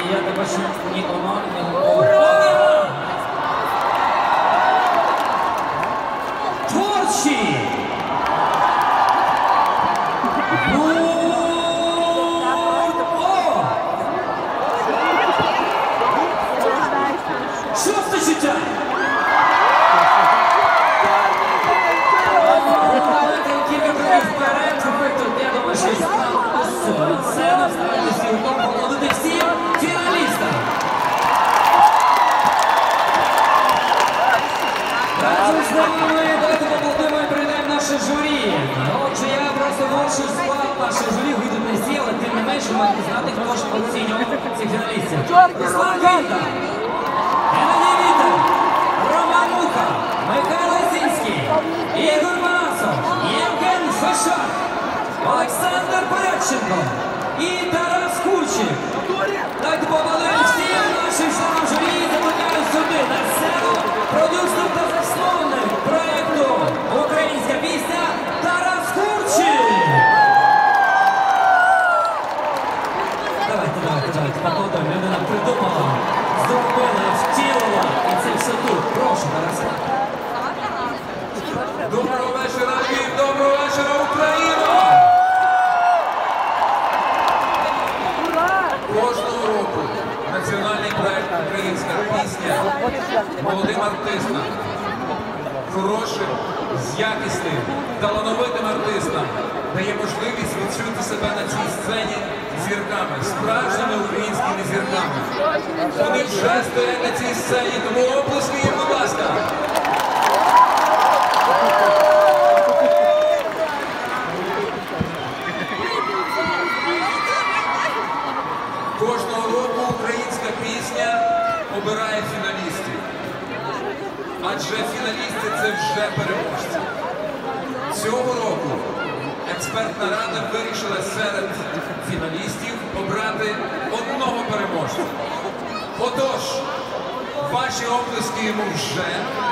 я тебе ще ні Оман, ні Ура! Творчі! Шосте життя! Кілька кроків вперед, я думаю, що це насправді сілком поклонити всім фіналістам. Разом з нами давайте поаплодуємо і привітаємо наше журі. Отже, я просто прошу склад наше журі вийти на стіл, але тим не менше маєте знати, хто ж оцінював цих фіналістів. Руслан Вінта, Геннадій Вітер, Роман Муха, Михайло Зінський, Ігор Манасов, Євген Фешак, Олександр Порядченко і Тарас Курчик. Давайте поаплодуємо всім нашим членам журі і закликаю сюди на сцену продюсер та засновник проєкту «Українська пісня» Тарас Курчик. Давайте, поаплодуємо. Людина придумала, зробила, втілила і це все тут. Прошу, Тарас. Доброго вечора, Львів! Доброго вечора, Україна! Кожного року національний проєкт «Українська пісня» молодим артистам, хорошим, якісним, талановитим артистам дає можливість відчути себе на цій сцені зірками, справжніми українськими зірками. Вони вже стоять на цій сцені, тому оплески їм, будь ласка! Кожного року українська пісня обирає фіналістів. Адже фіналісти – це вже переможці. Цього року експертна рада вирішила серед фіналістів обрати одного переможця. Отож, ваші оплески йому вже.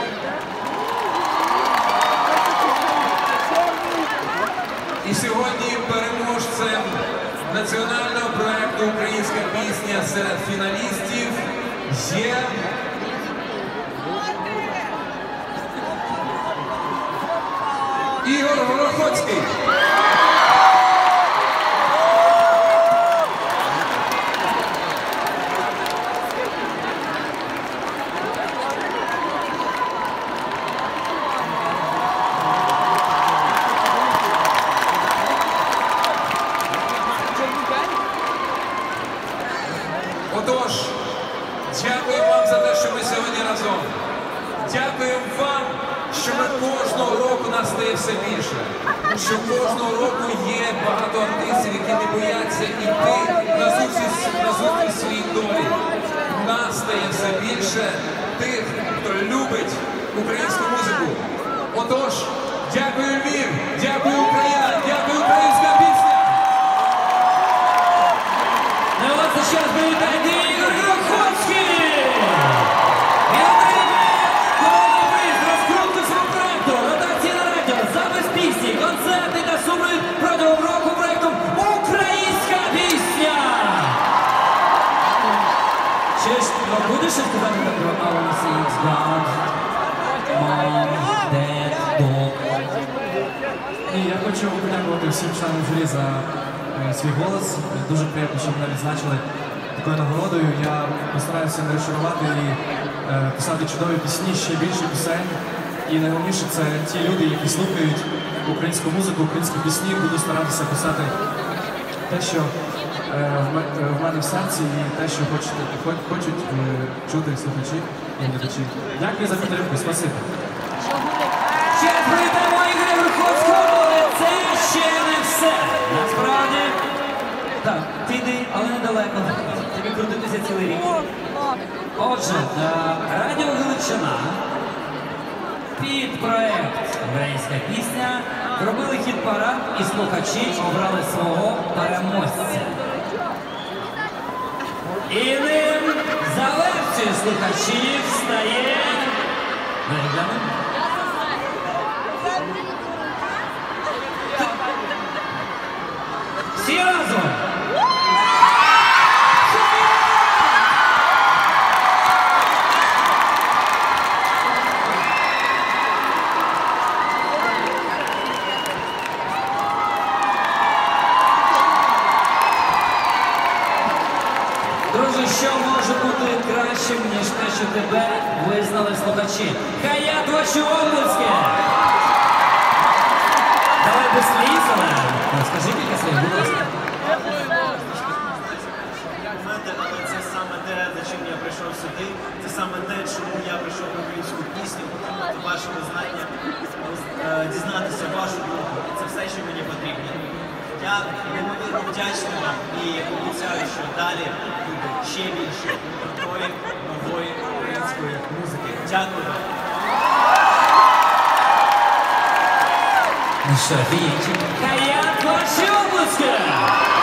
І сьогодні переможцем національного проєкту «Українська пісня» серед фіналістів є Ігор Горохоцький. Отож, дякую вам за те, що ми сьогодні разом. Дякую вам, що ми кожного року нас стає все більше. Що кожного року є багато артистів, які не бояться йти назустріч своїй долі. Нас стає все більше тих, хто любить українську музику. Отож, дякую Львів, дякую Україна, дякую українська пісня. Ну от зараз привітайте Ігор Горохоцький! Концерти та сумлять протягом року проєктом «Українська пісня». Ще ж, будеш ще сказати про «Our Six God», «Mom», «Dad», «Dog»? І я хочу подякувати всім членам журі за свій голос. Дуже приємно, що мене відзначили такою нагородою. Я постараюся не розчарувати і писати чудові пісні, ще більше пісень. І найголовніше це ті люди, які слухають українську музику, українські пісні, буду старатися писати те, що в мене в серці, і те, що хочуть чути слухачі і глядачі. Дякую за підтримку, спасибі. Ще привітаємо Ігоря Горохоцького, але це ще не все. Насправді, так, ти йди, але недалеко. Тобі крутитися цілий рік. Отже, Радіо Галичина під проєкт «Українська пісня» зробили хіт-парад і слухачі обрали свого переможця. І ним за версією слухачів стає... Всі разом! Друже, що може бути кращим, ніж те, що тебе визнали слухачі? Хаят, ваші обласки! Давай без сліз, але скажи кілька слів, будь ласка. Але це саме те, за чим я прийшов сюди, це саме те, чому я прийшов в українську пісню, отримати ваше визнання, дізнатися вашу думку. Це все, що мені потрібно. Я неймовірно вдячний вам і обіцяю, що далі буде ще більше крутої, нової української музики. Дякую вам. Ну що, Хаят, ваші обласки!